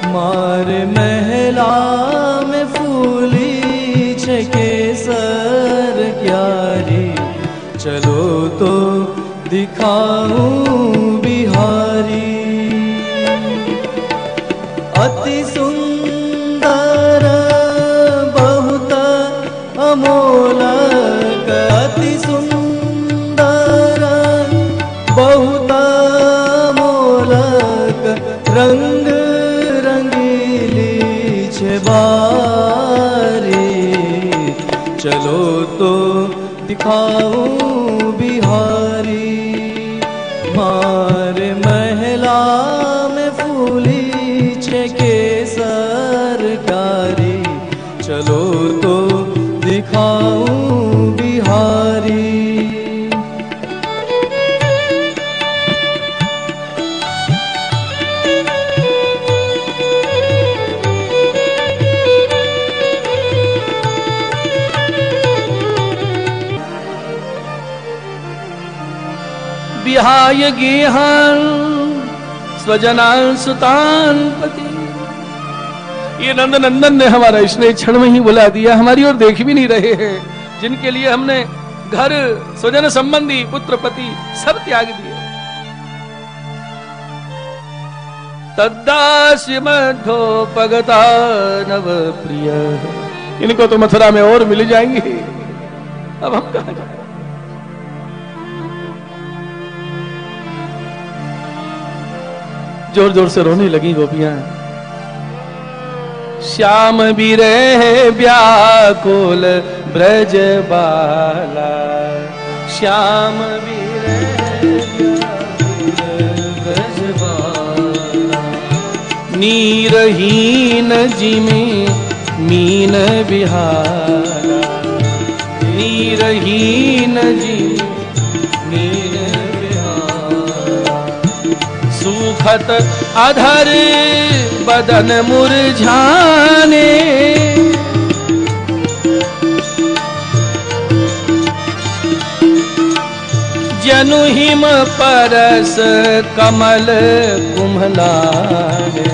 मारे महला में फूली छे केसर क्यारी, चलो तो दिखाऊं बिहारी। अति सुंदर बहुत अमोलक, अति सुंदर बहुत अमोलक, रंग रंगीली छे बारी, चलो तो दिखाऊं बिहारी। मारे महला में फूली छे केसर कारी, चलो तो दिखाऊं बिहारी। विहाय गेहान स्वजनान सुतान पति। ये नंदनंदन ने हमारा स्नेह क्षण में ही बुला दिया, हमारी ओर देख भी नहीं रहे हैं, जिनके लिए हमने घर स्वजन संबंधी पुत्र पति सब त्याग दिए। तद्दास्य मध्योपगता नव प्रिय। इनको तो मथुरा में और मिल जाएंगे, अब हम कहां जाए। जोर जोर से रोने लगी गोपियां। श्याम बिरह व्याकुल ब्रज बाला, श्याम बिरह व्याकुल ब्रज बाला, नीरहीन जिमे मीन बिहारा, नीरहीन जिमे मीन बिहारा, सुखत अधर बदन मुरझाने, जनु हिम परस कमल कुम्हलाने,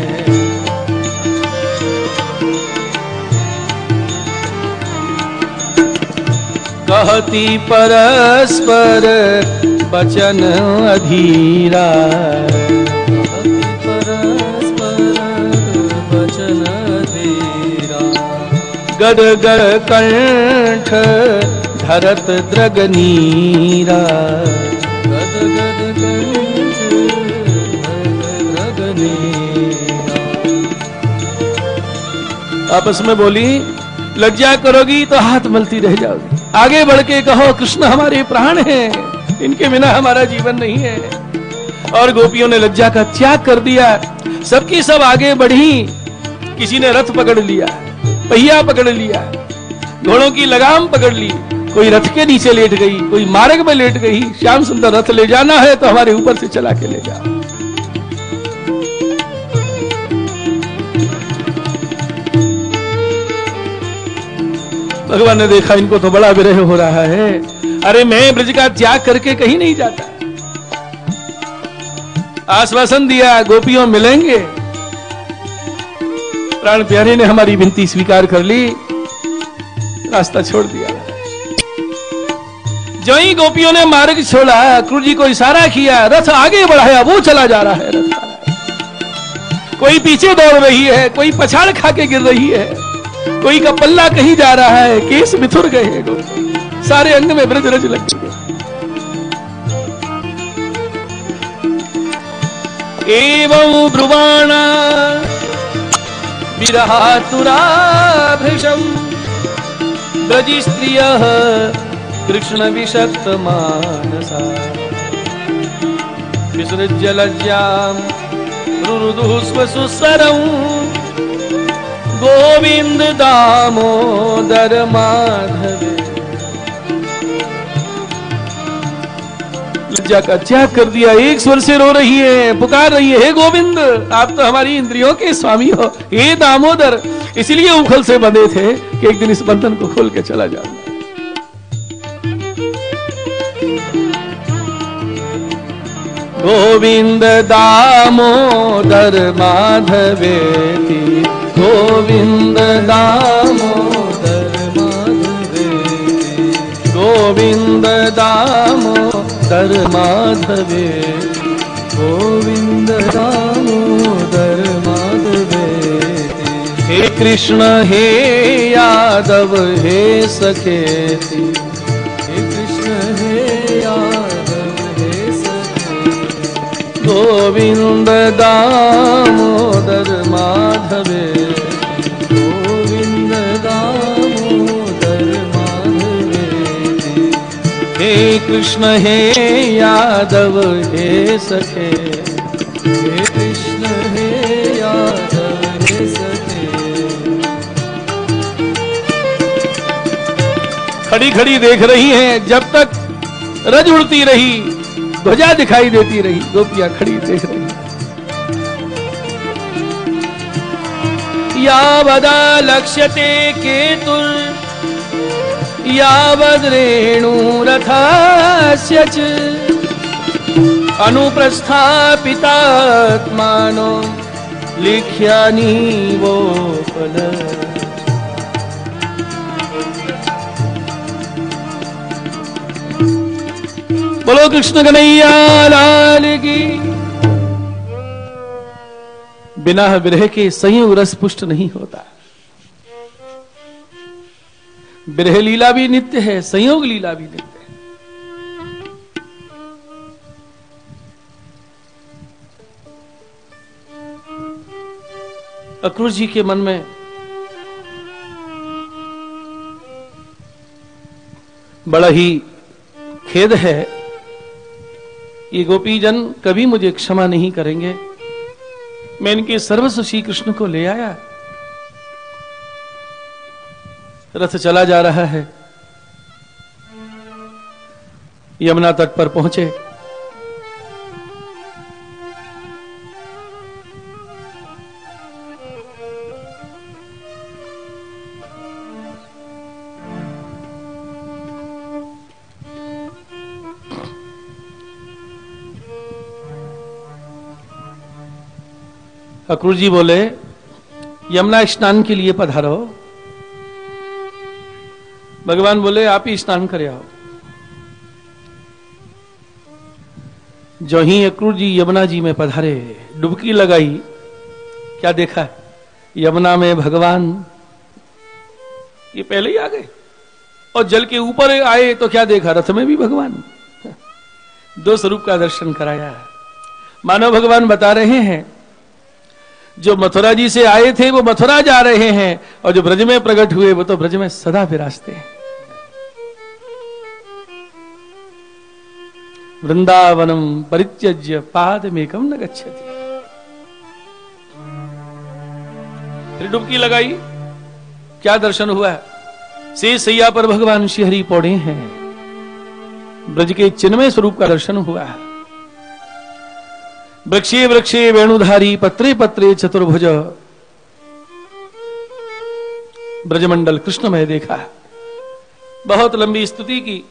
कहती परस्पर बचन अधीरा, गद गद कंठ धरत द्रगनीरा, गद गद कंठ द्रगनीरा। आपस में बोली, लज्जा करोगी तो हाथ मलती रह जाओगी, आगे बढ़ के कहो कृष्ण हमारे प्राण हैं, इनके बिना हमारा जीवन नहीं है। और गोपियों ने लज्जा का त्याग कर दिया, सबकी सब आगे बढ़ी। किसी ने रथ पकड़ लिया, पहिया पकड़ लिया, घोड़ों की लगाम पकड़ ली, कोई रथ के नीचे लेट गई, कोई मार्ग में लेट गई। श्याम सुंदर रथ ले जाना है तो हमारे ऊपर से चला के ले जाओ। भगवान ने देखा इनको तो बड़ा विरह हो रहा है, अरे मैं ब्रज का त्याग करके कहीं नहीं जाता। आश्वासन दिया गोपियों मिलेंगे। प्राण प्यारे ने हमारी विनती स्वीकार कर ली, रास्ता छोड़ दिया। जो ही गोपियों ने मार्ग छोड़ा, क्रूर जी को इशारा किया, रथ आगे बढ़ाया, वो चला जा रहा है। रथ कोई पीछे दौड़ रही है, कोई पछाड़ खा के गिर रही है, कोई का पल्ला कहीं जा रहा है, केस बिथुर गए हैं, सारे अंग में ब्रज रज लग चुके। एवं ब्रुवाणा विरहातुरा भृशं, ब्रज स्त्रियः कृष्ण विषक्त मानसा, विसृज्य लज्जां रुरुदुः स्वसुस्वरं, गोविंद दामोदर माधव। लज्जा का त्याग कर दिया, एक स्वर से रो रही है, पुकार रही है, हे गोविंद आप तो हमारी इंद्रियों के स्वामी हो, हे दामोदर। इसलिए उखल से बंधे थे कि एक दिन इस बंधन को खोल के चला जाऊंगा। गोविंद दामोदर माधवेति, गोविंद दामोदर माधवेति, गोविंद दामोदर माधवेति, गोविंद दामोदर माधवेति। हे कृष्ण हे यादव हे सखेति, हे कृष्ण हे यादव हे सखेति, गोविंद दामोदर माधवेति, गोविंद दामोदर माधवेति। हे कृष्ण हे यादव हे सखे, हे कृष्ण हे यादव हे सखे। खड़ी खड़ी देख रही हैं, जब तक रज उड़ती रही, ध्वजा दिखाई देती रही, गोपियां खड़ी देख रही। यावदा लक्ष्यते केतुर यावद् रेणुरथस्य च अनुप्रस्थापितात्मानो लिख्यानीवोपल। बोलो कृष्ण कन्हैया लाल की। बिना विरह के संयोग रस पुष्ट नहीं होता। विरह लीला भी नित्य है, संयोग लीला भी नित्य है। अक्रूर जी के मन में बड़ा ही खेद है, ये गोपीजन कभी मुझे क्षमा नहीं करेंगे। मैं इनके सर्वस्व श्री कृष्ण को ले आया। रथ चला जा रहा है, यमुना तट पर पहुंचे। अक्रूर जी बोले, यमुना स्नान के लिए पधारो। भगवान बोले, आप ही स्नान करे आओ। जो ही अक्रूर जी यमुना जी में पधारे, डुबकी लगाई, क्या देखा? यमुना में भगवान। ये पहले ही आ गए। और जल के ऊपर आए तो क्या देखा? रथ में भी भगवान। दो स्वरूप का दर्शन कराया। मानव भगवान बता रहे हैं, जो मथुरा जी से आए थे वो मथुरा जा रहे हैं, और जो ब्रज में प्रकट हुए वो तो ब्रज में सदा विराजते हैं। वृंदावनम परित्यज्य पादमेकम न गच्छति। फिर डुबकी लगाई, क्या दर्शन हुआ? शेष सैया पर भगवान श्री हरि पौड़े हैं। ब्रज के चिन्मय स्वरूप का दर्शन हुआ है। वृक्षे वृक्षे वेणुधारी, पत्रे पत्रे चतुर्भुज, ब्रजमंडल कृष्णमय देखा। बहुत लंबी स्तुति की।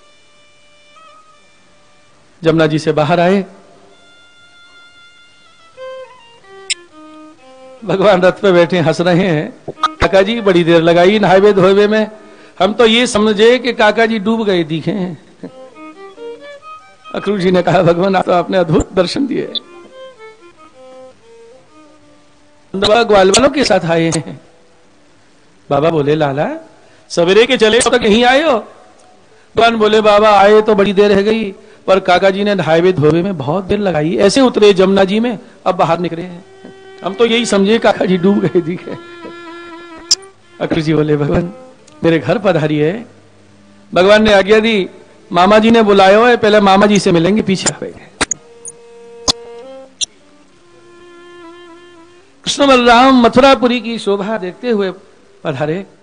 जमुना जी से बाहर आए, भगवान रथ पे बैठे हंस रहे हैं। काका जी बड़ी देर लगाई नहावे धोवे में, हम तो ये समझे कि काका जी डूब गए दिखे हैं। अक्रूर जी ने कहा, भगवान आप तो आपने अद्भुत दर्शन दिए। ग्वाल वालों के साथ आए हैं। बाबा बोले, लाला सवेरे के चले तक यहीं आए हो? भगवान बोले, बाबा आए तो बड़ी देर रह गई, पर काका जी ने नहावे धोवे में बहुत देर लगाई। ऐसे उतरे जमुना जी में, अब बाहर निकले हैं। हम तो यही समझे काका जी डूब गए दिखे। अक्रूर जी बोले, भगवान मेरे घर पधारिए। भगवान ने आज्ञा दी, मामा जी ने बुलाया है, पहले मामा जी से मिलेंगे, पीछे आ गए। कृष्ण बलराम मथुरापुरी की शोभा देखते हुए पधारे।